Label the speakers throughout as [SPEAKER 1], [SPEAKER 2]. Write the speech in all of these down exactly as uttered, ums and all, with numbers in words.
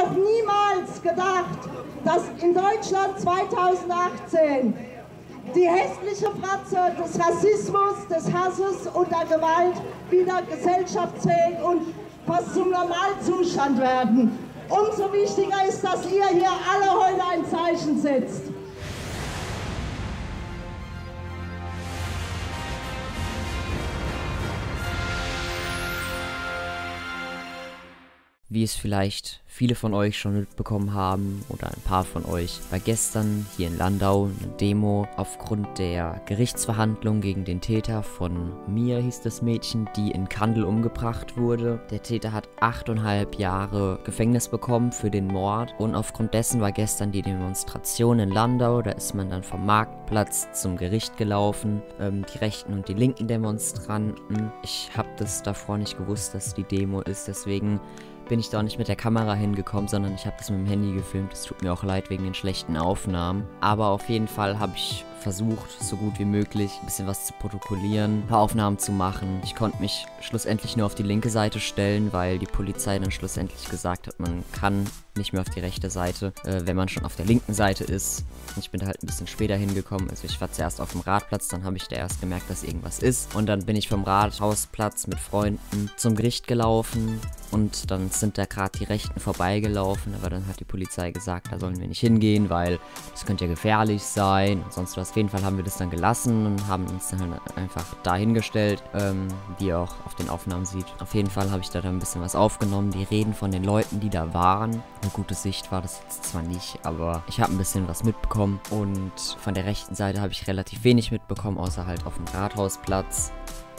[SPEAKER 1] doch niemals gedacht, dass in Deutschland zweitausendachtzehn die hässliche Fratze des Rassismus, des Hasses und der Gewalt wieder gesellschaftsfähig und fast zum Normalzustand werden. Umso wichtiger ist, dass ihr hier alle heute ein Zeichen setzt.
[SPEAKER 2] Wie es vielleicht viele von euch schon mitbekommen haben oder ein paar von euch, war gestern hier in Landau eine Demo aufgrund der Gerichtsverhandlung gegen den Täter von Mia, hieß das Mädchen, die in Kandel umgebracht wurde. Der Täter hat achteinhalb Jahre Gefängnis bekommen für den Mord und aufgrund dessen war gestern die Demonstration in Landau. Da ist man dann vom Marktplatz zum Gericht gelaufen, ähm, die rechten und die linken Demonstranten. Ich habe das davor nicht gewusst, dass die Demo ist, deswegen bin ich da auch nicht mit der Kamera hingekommen, sondern ich habe das mit dem Handy gefilmt. Es tut mir auch leid wegen den schlechten Aufnahmen. Aber auf jeden Fall habe ich versucht, so gut wie möglich ein bisschen was zu protokollieren, ein paar Aufnahmen zu machen. Ich konnte mich schlussendlich nur auf die linke Seite stellen, weil die Polizei dann schlussendlich gesagt hat, man kann nicht mehr auf die rechte Seite, äh, wenn man schon auf der linken Seite ist. Ich bin da halt ein bisschen später hingekommen. Also ich war zuerst auf dem Radplatz, dann habe ich da erst gemerkt, dass irgendwas ist. Und dann bin ich vom Rathausplatz mit Freunden zum Gericht gelaufen. Und dann sind da gerade die Rechten vorbeigelaufen. Aber dann hat die Polizei gesagt, da sollen wir nicht hingehen, weil das könnte ja gefährlich sein und sonst was. Auf jeden Fall haben wir das dann gelassen und haben uns dann halt einfach dahingestellt, ähm, wie ihr auch auf den Aufnahmen sieht. Auf jeden Fall habe ich da dann ein bisschen was aufgenommen. Die Reden von den Leuten, die da waren. Eine gute Sicht war das jetzt zwar nicht, aber ich habe ein bisschen was mitbekommen. Und von der rechten Seite habe ich relativ wenig mitbekommen, außer halt auf dem Rathausplatz.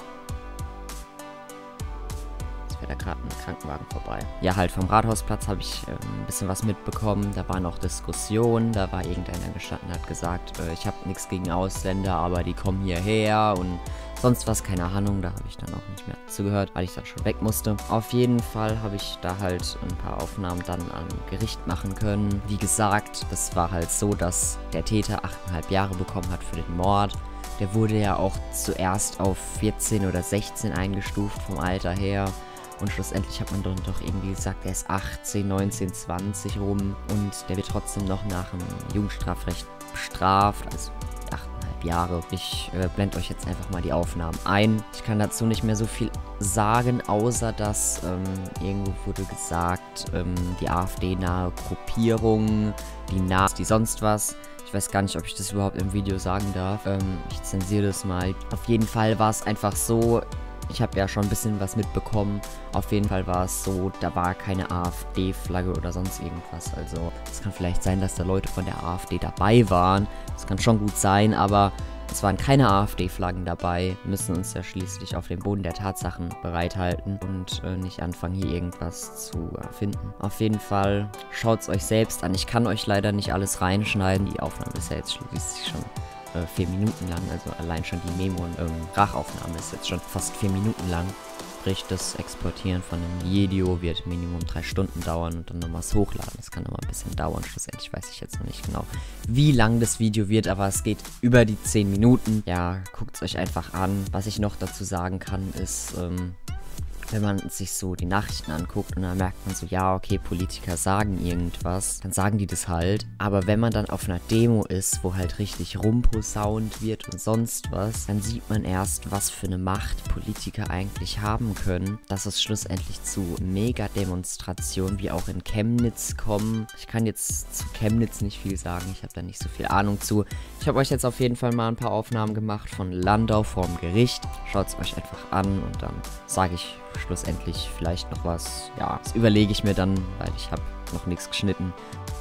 [SPEAKER 2] Jetzt fährt da gerade ein Krankenwagen vorbei. Ja, halt vom Rathausplatz habe ich äh, ein bisschen was mitbekommen. Da waren auch Diskussionen. Da war irgendeiner gestanden, hat gesagt, äh, ich habe nichts gegen Ausländer, aber die kommen hierher und sonst was, keine Ahnung. Da habe ich dann auch nicht mehr zugehört, weil ich dann schon weg musste. Auf jeden Fall habe ich da halt ein paar Aufnahmen dann am Gericht machen können. Wie gesagt, das war halt so, dass der Täter achteinhalb Jahre bekommen hat für den Mord. Der wurde ja auch zuerst auf vierzehn oder sechzehn eingestuft vom Alter her. Und schlussendlich hat man dann doch irgendwie gesagt, er ist achtzehn, neunzehn, zwanzig rum. Und der wird trotzdem noch nach dem Jugendstrafrecht bestraft. Also achteinhalb Jahre. Ich äh, blende euch jetzt einfach mal die Aufnahmen ein. Ich kann dazu nicht mehr so viel sagen, außer dass ähm, irgendwo wurde gesagt, ähm, die AfD-nahe Gruppierung, die Nazis, die sonst was. Ich weiß gar nicht, ob ich das überhaupt im Video sagen darf. Ähm, ich zensiere das mal. Auf jeden Fall war es einfach so, ich habe ja schon ein bisschen was mitbekommen. Auf jeden Fall war es so, da war keine AfD-Flagge oder sonst irgendwas. Also es kann vielleicht sein, dass da Leute von der AfD dabei waren. Das kann schon gut sein, aber es waren keine AfD-Flaggen dabei. Wir müssen uns ja schließlich auf dem Boden der Tatsachen bereithalten und äh, nicht anfangen, hier irgendwas zu erfinden. Auf jeden Fall schaut es euch selbst an. Ich kann euch leider nicht alles reinschneiden. Die Aufnahme ist ja jetzt schließlich schon Äh, vier Minuten lang, also allein schon die Memo- und ähm, Sprachaufnahme ist jetzt schon fast vier Minuten lang. Sprich, das Exportieren von einem Video wird Minimum drei Stunden dauern und dann nochmal das Hochladen. Das kann nochmal ein bisschen dauern. Schlussendlich weiß ich jetzt noch nicht genau, wie lang das Video wird, aber es geht über die zehn Minuten. Ja, guckt es euch einfach an. Was ich noch dazu sagen kann, ist, ähm, wenn man sich so die Nachrichten anguckt und dann merkt man so, ja, okay, Politiker sagen irgendwas, dann sagen die das halt. Aber wenn man dann auf einer Demo ist, wo halt richtig rumposaunt wird und sonst was, dann sieht man erst, was für eine Macht Politiker eigentlich haben können, dass es schlussendlich zu Mega-Demonstrationen wie auch in Chemnitz kommen. Ich kann jetzt zu Chemnitz nicht viel sagen, ich habe da nicht so viel Ahnung zu. Ich habe euch jetzt auf jeden Fall mal ein paar Aufnahmen gemacht von Landau vorm Gericht. Schaut es euch einfach an und dann sage ich schlussendlich vielleicht noch was. Ja, das überlege ich mir dann, weil ich habe noch nichts geschnitten.